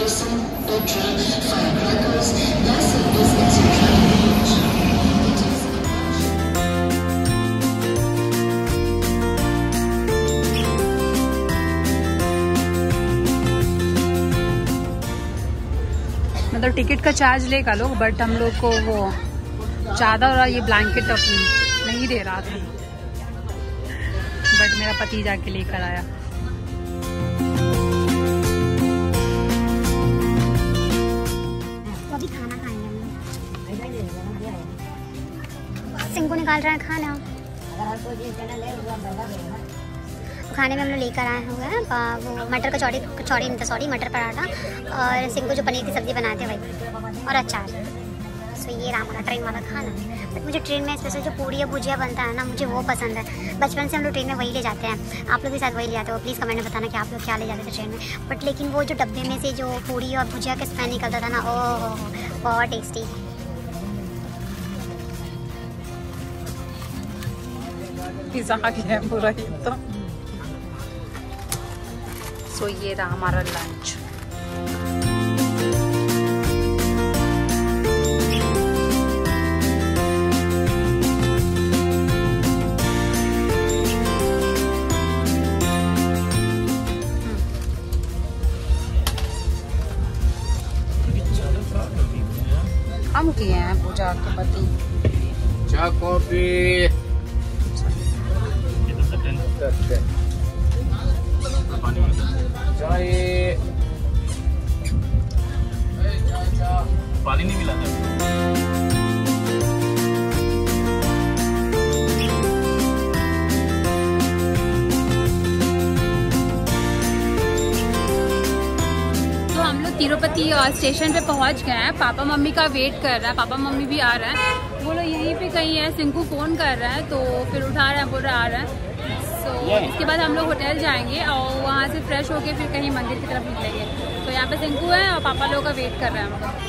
kerosene, petrol, firecrackers, massive business and travel range. It is मतलब ticket का charge लेगा लोग, बट हम लोग को वो चादर और ये ब्लैंकेट नहीं दे रहा था, बट मेरा पति जाके लेकर आया। अभी खाना खाएंगे हम लोग। सिंकू निकाल रहा है खाना। खाने में हम लोग लेकर आए हुए हैं वो मटर कचौड़ी नहीं था, सॉरी, मटर पराठा, और सिंकू जो पनीर की सब्ज़ी बनाए थे वही, और अचार। सो ये रहा हमारा ट्रेन वाला खाना। बट मुझे ट्रेन में स्पेशल जो पूड़ी या भुजिया बनता है ना, मुझे वो पसंद है। बचपन से हम लोग ट्रेन में वही ले जाते हैं। आप लोग भी शायद वही ले जाते हो। प्लीज़ कमेंट में बताना कि आप लोग क्या ले जाते थे ट्रेन में। बट लेकिन वो जो डब्बे में से जो पूड़ी और भुजिया का स्मेल निकलता था ना, ओह बहुत टेस्टी। पिज़्ज़ा आ गया है पूरा ही तो। सो ये रहा हमारा लंच। हम किए हैं पूजा के पति। चाय कॉफी चाय पानी नहीं मिला था। तो हम लोग तिरुपति स्टेशन पे पहुंच गए हैं। पापा मम्मी का वेट कर रहा है, पापा मम्मी भी आ रहे हैं। वो लोग यहीं पे कहीं है। सिंकू फ़ोन कर रहा है तो फिर उठा रहा है, बोल रहा आ रहा है। तो इसके बाद हम लोग होटल जाएंगे और वहाँ से फ्रेश होके फिर कहीं मंदिर की तरफ निकलेंगे। तो यहाँ पे सिंकू है और पापा लोगों का वेट कर रहे हैं हम लोग।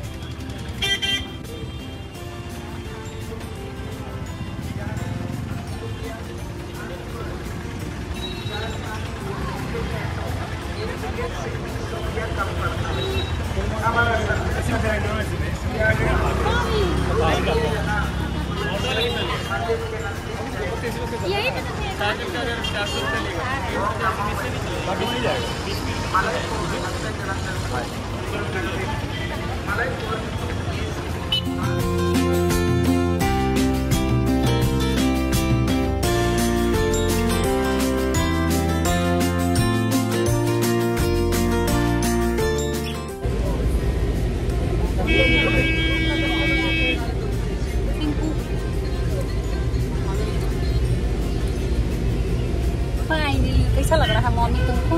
फाइनली कैसा लग रहा है मम्मी तुमको?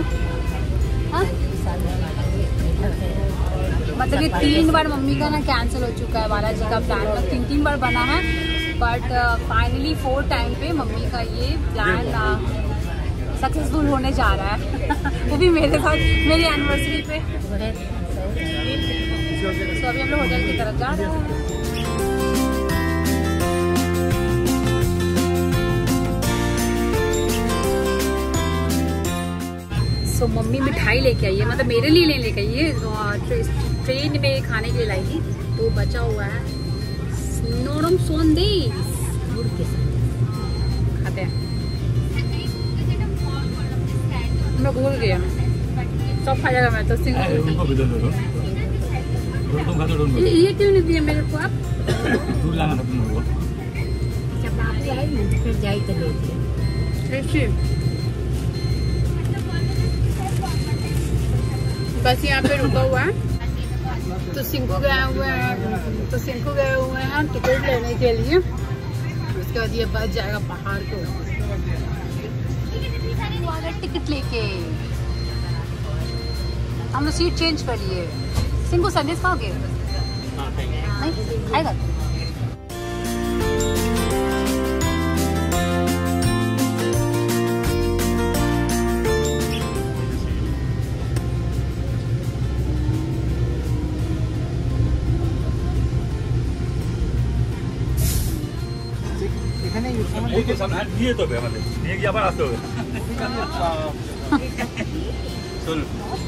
मतलब ये 3 बार मम्मी का ना कैंसिल हो चुका है बालाजी का प्लान। मतलब 3 बार बना है, बट फाइनली 4th टाइम पे मम्मी का ये प्लान सक्सेसफुल होने जा रहा है। वो भी मेरे साथ, मेरी एनिवर्सरी पे। तो अभी हम लोग होटल की तरफ जा रहे हैं। सो मम्मी मिठाई लेके आई है, मतलब मेरे लिए लेके आई है। ट्रेन में खाने के लिए लाई, तो बचा हुआ है नोरम सोंदेश, खाते हैं। मैं भूल गया, सब खा जाएगा मैं तो। ये क्यों नहीं दिया मेरे को आप? बस यहाँ पे रुका हुआ है। तो सिंकू गए हुए हैं टिकट लेने के लिए। उसके बाद ये बस जाएगा पहाड़ को। टिकट लेके हम लोग सीट चेंज कर लिए। सिंकू संदेश खाओगे? नहीं खाएगा। सुन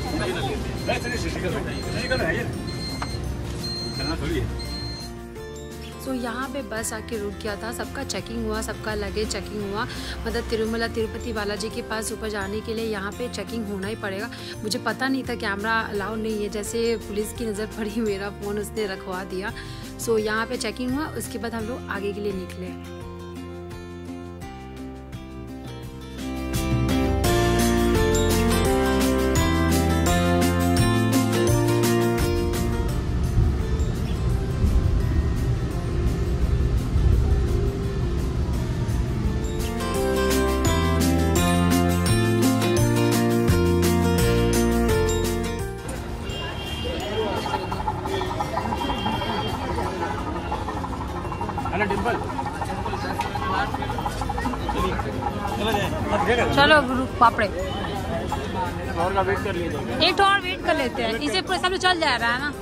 सो यहाँ पे बस आके रुक गया था, सबका चेकिंग हुआ, सबका लगेज चेकिंग हुआ। मतलब तिरुमला तिरुपति बालाजी के पास ऊपर जाने के लिए यहाँ पे चेकिंग होना ही पड़ेगा। मुझे पता नहीं था कैमरा अलाउ नहीं है, जैसे पुलिस की नज़र पड़ी मेरा फ़ोन उसने रखवा दिया। सो यहाँ पे चेकिंग हुआ, उसके बाद हम लोग आगे के लिए निकले। चलो पापड़े और का वेट कर लिए, एक तो और वेट कर लेते हैं, इसे पूरा सब चल जा रहा है ना,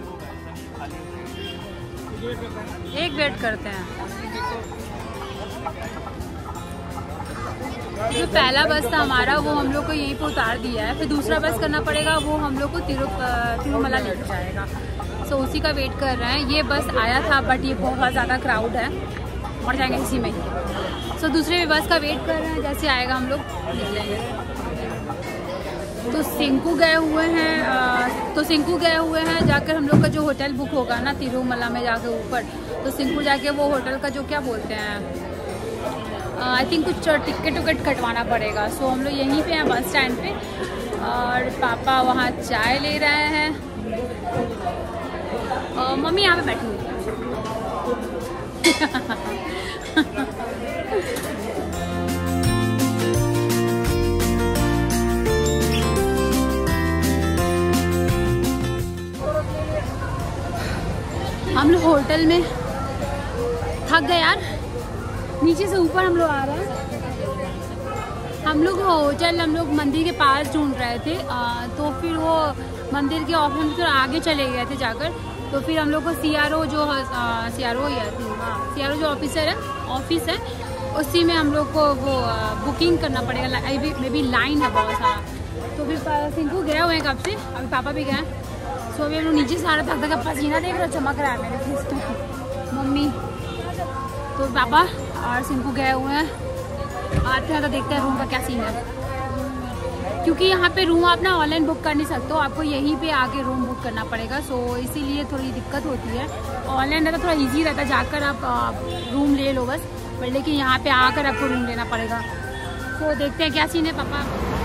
एक वेट करते हैं। जो पहला बस था हमारा वो हम लोग को यहीं पे उतार दिया है, फिर दूसरा बस करना पड़ेगा, वो हम लोग को तिरुमला लेकर जाएगा। सो उसी का वेट कर रहे हैं। ये बस आया था बट ये बहुत ज़्यादा क्राउड है, मर जाएंगे इसी में ही। सो दूसरे बस का वेट कर रहे हैं, जैसे आएगा हम लोग निकलेंगे। तो सिंकू गए हुए हैं, जाकर हम लोग का जो होटल बुक होगा ना तिरुमला में जाके ऊपर, तो सिंकू जाके वो होटल का जो क्या बोलते हैं, आई थिंक कुछ टिकट कटवाना पड़ेगा। सो हम लोग यहीं पे हैं बस स्टैंड पे, और पापा वहाँ चाय ले रहे हैं, मम्मी यहाँ पे बैठी हुई है। हम लोग होटल में थक गए यार, नीचे से ऊपर हम लोग आ रहे हैं। हम लोग होटल हम लोग मंदिर के पास ढूंढ रहे थे, तो फिर वो मंदिर के ऑफिस में आगे चले गए थे जाकर, तो फिर हम लोग को सीआरओ जो जो ऑफिस है उसी में हम लोग को वो बुकिंग करना पड़ेगा। मे बी लाइन है बहुत सारा। तो फिर सिंकू गए हुए हैं कब से, अभी पापा भी गए। सो अभी हम लोग नीचे सारा थक थक पसीना देख रहे, चमक रहा है मेरे फेस पे। मम्मी तो पापा और सिंकू गए हुए हैं, आते हैं तो देखते हैं रूम का क्या सीन है, क्योंकि यहाँ पे रूम आप ना ऑनलाइन बुक कर नहीं सकते हो, आपको यहीं पे आके रूम बुक करना पड़ेगा। सो इसीलिए थोड़ी दिक्कत होती है। ऑनलाइन रहता थोड़ा इजी रहता है, जाकर आप रूम ले लो बस, पर लेकिन यहाँ पे आकर आपको रूम लेना पड़ेगा। सो देखते हैं क्या सीन है पापा।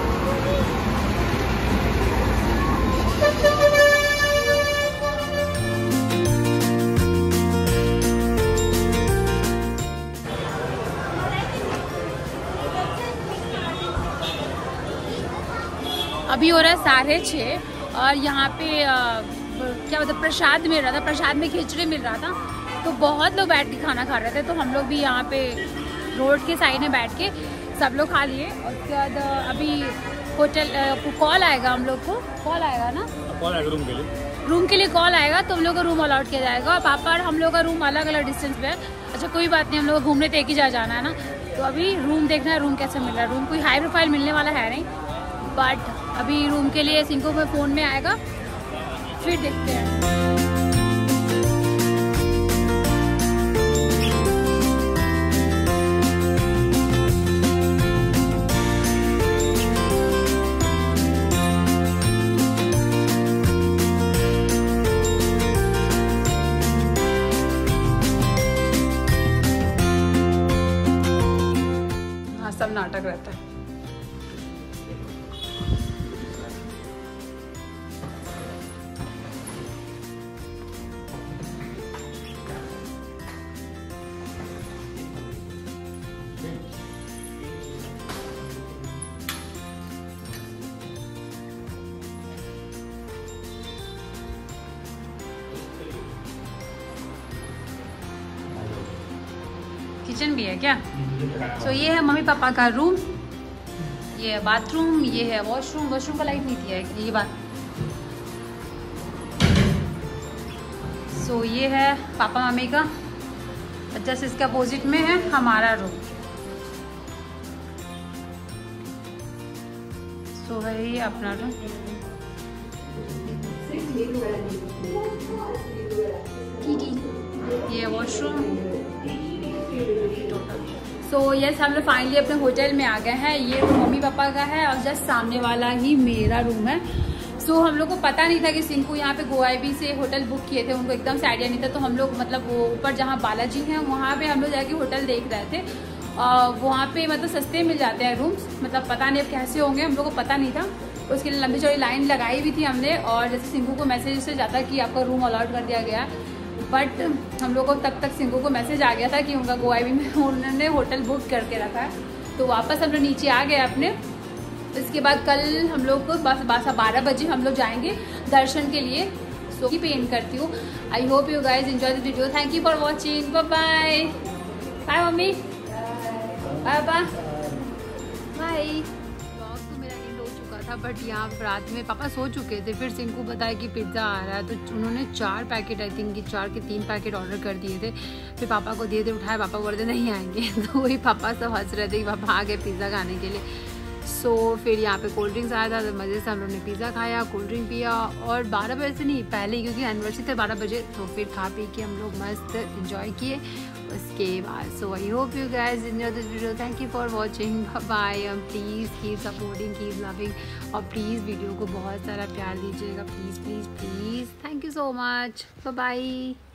अभी हो रहा है 6:30 और यहाँ पे क्या मतलब प्रसाद मिल रहा था, प्रसाद में खिचड़ी मिल रहा था, तो बहुत लोग बैठ के खाना खा रहे थे। तो हम लोग भी यहाँ पे रोड के साइड में बैठ के सब लोग खा लिए। और उसके बाद अभी होटल कॉल आएगा, हम लोग को कॉल आएगा ना, कॉल आएगा रूम के लिए कॉल आएगा, तो हम लोग को रूम अलॉट किया जाएगा। और पापा और हम लोग का रूम अलग अलग डिस्टेंस पे है। अच्छा कोई बात नहीं, हम लोग घूमने तो एक ही जगह जाना है ना, तो अभी रूम देखना है, रूम कैसे मिल रहा है। रूम कोई हाई प्रोफाइल मिलने वाला है नहीं, बट अभी रूम के लिए सिंको में फ़ोन में आएगा, फिर देखते हैं। हाँ सब नाटक रहता है। किचन भी है क्या? सो ये है मम्मी पापा का रूम, ये है बाथरूम, ये है वॉशरूम। वॉशरूम का लाइट नहीं दिया है ये बात। सो ये है पापा मम्मी का, जस्ट इसके अपोजिट में है हमारा रूम। तो वही अपना रूम। ये वॉशरूम। सो यस, हम लोग फाइनली अपने होटल में आ गए हैं। ये रूम मम्मी पापा का है और जस्ट सामने वाला ही मेरा रूम है। सो हम लोग को पता नहीं था कि सिंकू यहाँ पे गोआईबी से होटल बुक किए थे, उनको एकदम से आइडिया नहीं था। तो हम लोग मतलब वो ऊपर जहाँ बालाजी हैं वहाँ पे हम लोग जाके होटल देख रहे थे। वहाँ पे मतलब सस्ते मिल जाते हैं रूम्स, मतलब पता नहीं अब कैसे होंगे, हम लोग को पता नहीं था। उसके लिए लंबी चौड़ी लाइन लगाई भी थी हमने, और जैसे सिंकू को मैसेज से जाता कि आपका रूम अलॉट कर दिया गया, बट हम लोग को तब तक सिंकू को मैसेज आ गया था कि उनका गोआईबी में उन्होंने होटल बुक करके रखा है। तो वापस हम लोग नीचे आ गए अपने। इसके बाद कल हम लोग को बस 12 बजे हम लोग जाएंगे दर्शन के लिए। सो पे एंड करती हूँ। I hope you guys enjoy the video. Thank you for watching. Bye bye. Bye mummy. Bye bye bye. था बट यहाँ रात में पापा सो चुके थे। फिर सिंकू बताया कि पिज़्ज़ा आ रहा है, तो उन्होंने 4 पैकेट, आई थिंक 4 के 3 पैकेट ऑर्डर कर दिए थे। फिर पापा को दिए थे, उठाए, पापा बोलते नहीं आएंगे। तो वही पापा सब हंस रहे थे कि पापा आ गए पिज़्ज़ा खाने के लिए। सो फिर यहाँ पे कोल्ड ड्रिंक्स आया था, तो मज़े से हम लोग ने पिज़्ज़ा खाया, कोल्ड ड्रिंक पिया। और 12 बजे से नहीं पहले, क्योंकि एनिवर्सरी थे 12 बजे, तो फिर खा पी के हम लोग मस्त इन्जॉय किए उसके बाद। So I hope you guys enjoy this video. Thank you for watching. Bye. Please keep supporting, keep loving, और प्लीज़ वीडियो को बहुत सारा प्यार दीजिएगा। Please please please. Thank you so much. Bye bye.